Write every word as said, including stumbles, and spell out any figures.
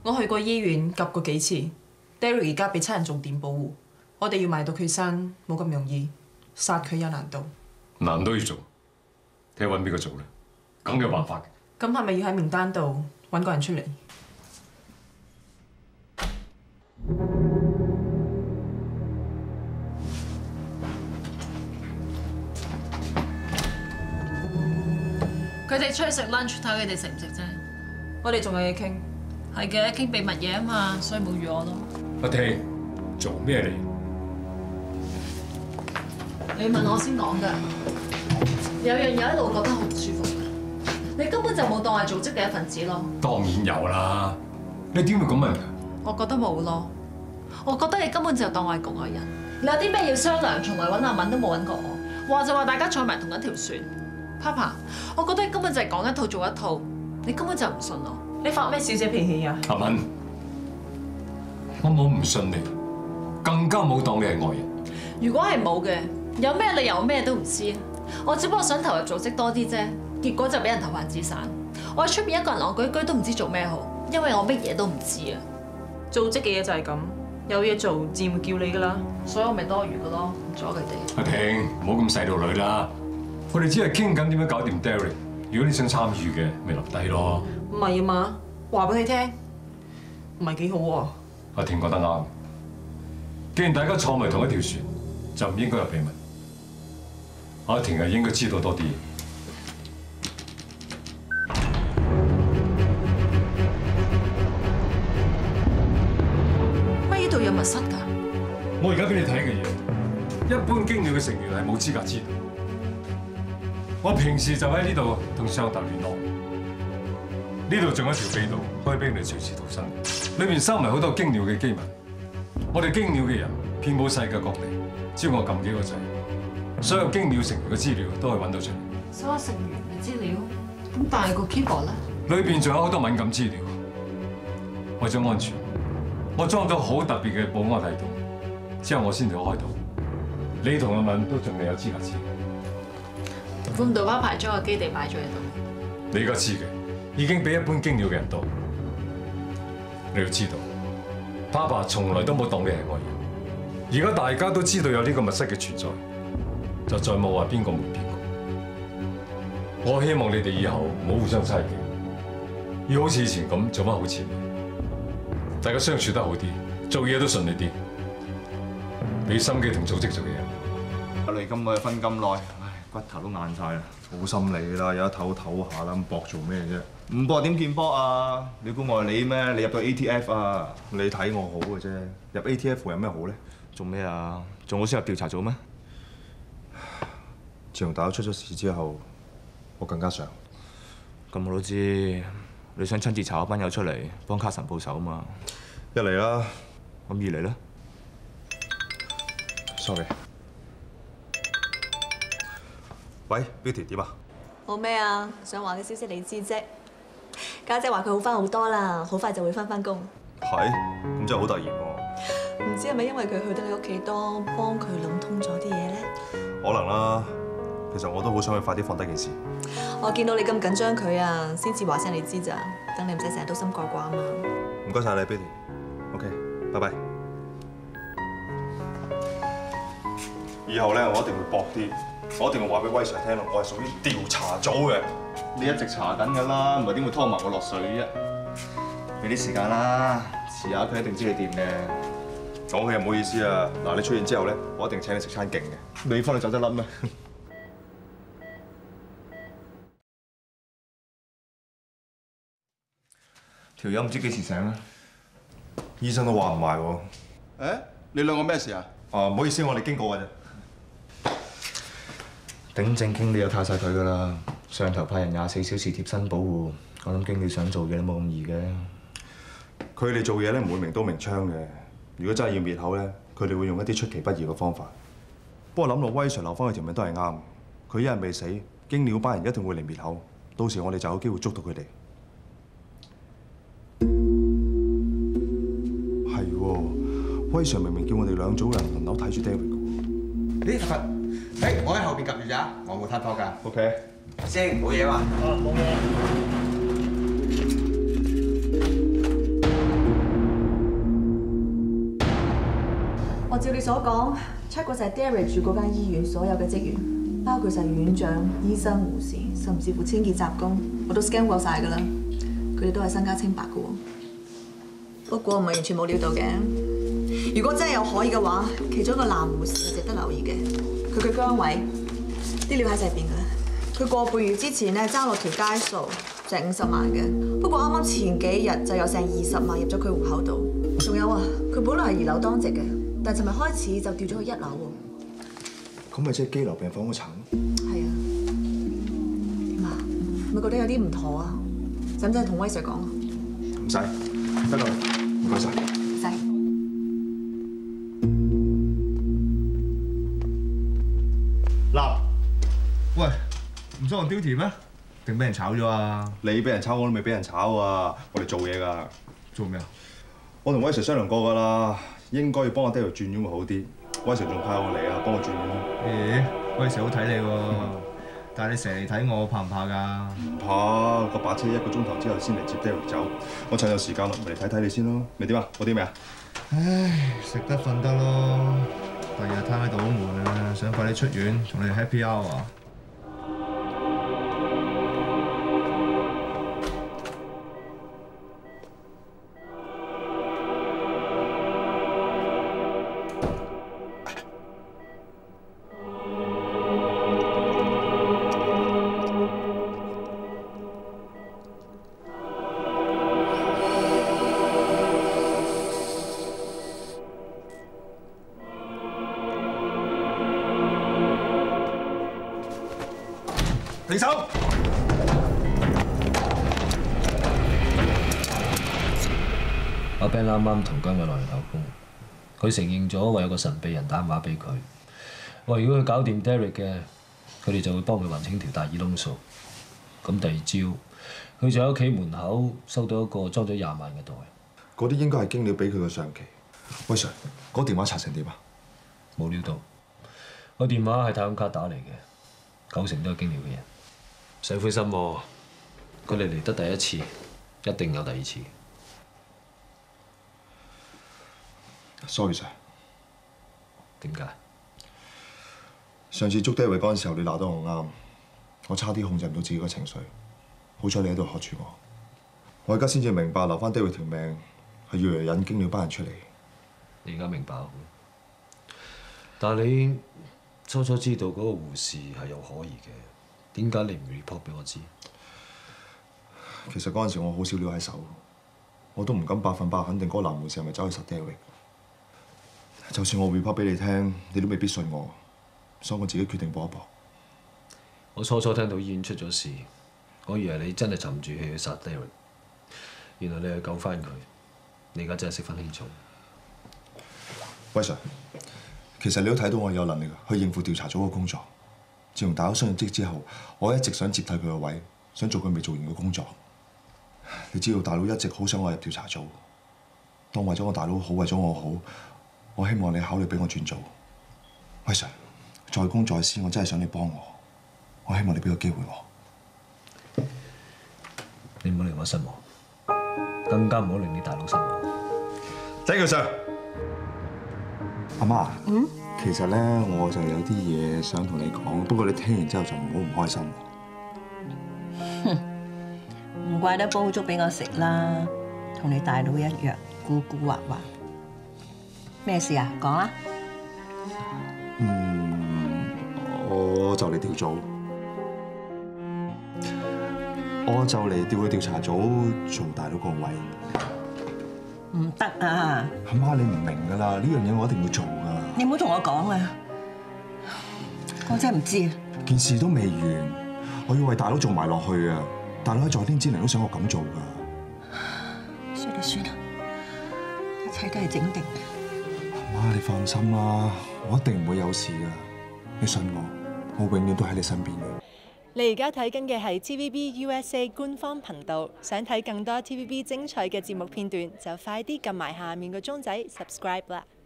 我去過醫院及過幾次 ，Derek 而家被七人重點保護，我哋要埋到佢身冇咁容易，殺佢有難度。 難都要做，睇下揾邊個做咧，梗有辦法嘅。 咁係咪要喺名單度揾個人出嚟？ 佢哋出去食 lunch， 睇佢哋食唔食啫。 我哋仲有嘢傾。 係嘅，傾秘密嘢啊嘛，所以冇預我咯。 阿聽做咩嚟？ 你問我先講㗎。有樣嘢一路覺得好唔舒服㗎，你根本就冇當係組織嘅一份子咯。 當然有啦，你點會咁問㗎？ 我覺得冇咯，我覺得你根本就當我係局外人。你有啲咩要商量，從來揾阿敏都冇揾過我，話就話大家坐埋同一條船。Papa， 我覺得你根本就係講一套做一套，你根本就唔信我。 你發咩小姐脾氣啊？ 阿敏，我冇唔信你，更加冇當你係外人。 如果係冇嘅，有咩理由我咩都唔知啊？我只不過想投入組織多啲啫，結果就俾人投閒置散。我喺出邊一個人戇居居都唔知做咩好，因為我乜嘢都唔知啊。 組織嘅嘢就係咁，有嘢做自然會叫你噶啦。 所以我咪多餘嘅咯，唔阻佢哋。 阿婷，唔好咁細路女啦，我哋只係傾緊點樣搞掂 Derek。如果你想參與嘅，咪留低咯。 唔係啊嘛，話俾你聽，唔係幾好喎。 阿婷覺得啱，既然大家坐埋同一條船，就唔應該有秘密。阿婷係應該知道多啲嘢。 乜呢度有密室㗎？ 我而家俾你睇嘅嘢，一般經理嘅成員係冇資格知道。我平時就喺呢度同上頭聯絡。呢度仲有一條秘道，可以俾你隨時逃生。裏面收埋好多經鳥嘅機密。我哋經鳥嘅人遍佈世界各地，只要我撳幾個掣，所有經鳥成員嘅資料都可以揾到出嚟。 所有成員嘅資料，咁但係個 keyboard 咧？ 裏邊仲有好多敏感資料。為咗安全，我裝咗好特別嘅保安系統，之後我先至開到。你同阿敏都仲未有資格知。 估唔到巴牌將個基地擺咗喺度。 你而家知嘅，已經比一般經鳥嘅人多。你要知道，爸爸從來都冇當你係外人。而家大家都知道有呢個密室嘅存在，就再冇話邊個瞞邊個。我希望你哋以後唔好互相猜忌，要好似以前咁做翻好前輩，大家相處得好啲，做嘢都順利啲，俾心機同組織做嘢。 我哋今個月分咁耐，唉，骨頭都硬晒啦。好心理啦，有得唞唞下啦，咁搏做咩啫？唔搏點見波啊？你估我係你咩？你入到 A T F 啊？你睇我好嘅啫，入 A T F 有咩好咧？做咩啊？仲好適合調查組咩？自從大佬出咗事之後，我更加想。咁我都知，你想親自查一班友出嚟幫卡神報仇啊嘛？一嚟啦，咁二嚟咧 ？Sorry。喂 ，Beauty 點啊？ 冇咩啊，想話嘅消息你知啫。家姐話佢好翻好多啦，好快就會翻返工。 係，咁真係好突然喎。 唔知係咪因為佢去得你屋企多，幫佢諗通咗啲嘢咧？ 可能啦。其實我都好想佢快啲放低件事。 我見到你咁緊張佢啊，先至話聲你知咋，等你唔使成日都心掛掛啊嘛。 唔該晒你 ，Beauty。OK，拜拜。以後咧，我一定會搏啲。我一定會話俾威 Sir 聽咯，我係屬於調查組嘅。你一直查緊㗎啦，唔係點會拖埋我落水啫？俾啲時間啦，遲下佢一定知你掂嘅。講起又唔好意思啊，嗱，你出現之後咧，我一定請你食餐勁嘅。你翻去走得甩咩？條友唔知幾時醒咧？醫生都話唔埋喎。 誒，你兩個咩事啊？ 啊，唔好意思，我哋經過㗎啫。頂正經理又靠晒佢㗎啦，上頭派人廿四小時貼身保護，我諗經理想做嘢都冇咁易嘅。佢哋做嘢咧唔會明刀明槍嘅，如果真係要滅口咧，佢哋會用一啲出其不意嘅方法。不過諗落威 Sir 留翻佢條命都係啱，佢一日未死，經理班人一定會嚟滅口，到時我哋就有機會捉到佢哋。係喎，威 Sir 明明叫我哋兩組人輪流睇住 Derek 嘅喎。 呢佛，誒，我喺後邊及住咋，我冇攤拖㗎。 OK。 師兄冇嘢嘛？啊，冇嘢。 我照你所講 check 過晒 Derek 住嗰間醫院所有嘅職員，包括晒院長、醫生、護士，甚至乎清潔雜工，我都 scan 過晒㗎啦。佢哋都係身家清白㗎喎。不過唔係完全冇料到嘅。如果真係有可疑嘅話，其中一個男護士係值得留意嘅。佢嘅崗位啲料喺晒入邊㗎啦。佢個半月之前咧爭落條街數，成五十萬嘅。不過啱啱前幾日就有成二十萬入咗佢戶口度。仲有啊，佢本來係二樓當值嘅，但係尋日開始就調咗去一樓喎。 咁咪即係羈留病房嗰層？ 係啊。點啊？咪覺得有啲唔妥啊？使唔使同威 Sir 講啊？ 唔使，得啦，唔該晒。 唔使。 嗱， 喂，唔想on duty咩？定俾人炒咗啊？ 你俾人炒，我都未俾人炒啊！我哋做嘢㗎。 做咩啊？ 我同威 Sir 商量過㗎啦，應該要幫我爹哋轉院會好啲。威 Sir 仲派我嚟啊，幫我轉院啦。 咦，威 Sir 好睇你喎，但係你成日嚟睇我，怕唔怕㗎？ 唔怕，個把車一個鐘頭之後先嚟接爹哋走。我趁有時間咯，咪嚟睇睇你先咯。你點啊？我啲咩啊？ 唉，食得瞓得咯。第二日攤喺度好悶啊，想快啲出院，同你哋 happy hour 啊！ 停手！ 阿 Ben 啱啱同姜偉來頭工，佢承認咗話有個神秘人打電話俾佢，話如果佢搞掂 Derek 嘅，佢哋就會幫佢還清條大耳窿數。咁第二朝，佢就喺屋企門口收到一個裝咗廿萬嘅袋。 嗰啲應該係經理俾佢嘅上期。威 Sir，嗰電話查成點啊？ 冇料到，個電話係太空卡打嚟嘅，九成都係經理嘅人。使灰心喎，佢哋嚟得第一次，一定有第二次。 Sorry Sir， 點解？ 上次捉 Derek 嗰陣時候，你鬧得我啱，我差啲控制唔到自己嘅情緒。好彩你喺度學住我，我而家先至明白留翻 Derek 條命係要嚟引經了班人出嚟。 你而家明白，但係你初初知道嗰個護士係有可疑嘅。點解你唔 report 俾我知？ 其實嗰陣時我好少料喺手，我都唔敢百分百肯定嗰個男護士係咪走去殺 Derek。就算我 report 俾你聽，你都未必信我，所以我自己決定搏一搏。 我初初聽到醫院出咗事，我以為你真係沉住氣去殺 Derek， 原來你係救翻佢。你而家真係識分輕重。 威 Sir，其實你都睇到我有能力去應付調查組嘅工作。自從大佬上咗職之後，我一直想接替佢個位，想做佢未做完嘅工作。你知道大佬一直好想我入調查組，當為咗我大佬好，為咗我好，我希望你考慮俾我轉做。威 Sir，在公在私，我真係想你幫我，我希望你俾個機會我。 你唔好令我失望，更加唔好令你大佬失望。 Thank you Sir。阿媽。嗯。其實咧，我就有啲嘢想同你講，不過你聽完之後就唔好唔開心。 哼，唔怪得煲粥俾我食啦，同你大佬一樣，古古惑惑。咩事啊？講啦。 嗯，我就嚟調組，我就嚟調去調查組做大佬個位。 唔得啊！ 阿媽，你唔明㗎啦，呢樣嘢我一定要做㗎。 你唔好同我講啊！我真係唔知啊！ 件事都未完，我要為大佬做埋落去啊！大佬喺在天之靈都想我咁做㗎。 算啦算啦，一切都係整定嘅。 阿媽，你放心啦，我一定唔會有事㗎。你信我，我永遠都喺你身邊嘅。 你而家睇緊嘅係 T V B U S A 官方頻道，想睇更多 T V B 精彩嘅節目片段，就快啲撳埋下面個鐘仔 subscribe 啦！